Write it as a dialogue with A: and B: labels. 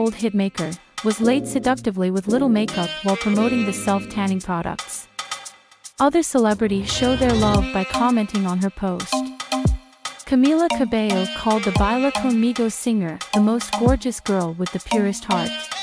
A: 17-year-old hitmaker, was laid seductively with little makeup while promoting the self-tanning products. Other celebrities show their love by commenting on her post. Camila Cabello called the Baila Conmigo singer the most gorgeous girl with the purest heart.